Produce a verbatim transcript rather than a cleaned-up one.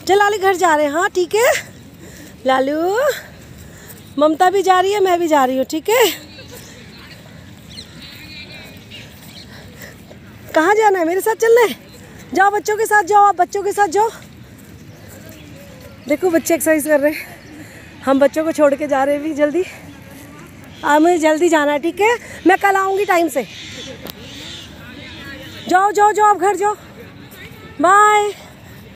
चल लाली घर जा रहे हैं। हाँ ठीक है लालू, ममता भी जा रही है, मैं भी जा रही हूँ। ठीक है, कहाँ जाना है? मेरे साथ चलना है? जाओ बच्चों के साथ जाओ, आप बच्चों के साथ जाओ। देखो बच्चे एक्सरसाइज कर रहे हैं, हम बच्चों को छोड़ के जा रहे हैं भी जल्दी। आ, मुझे जल्दी जाना है। ठीक है, मैं कल आऊँगी टाइम से। जाओ जाओ जाओ, आप घर जाओ। बाय।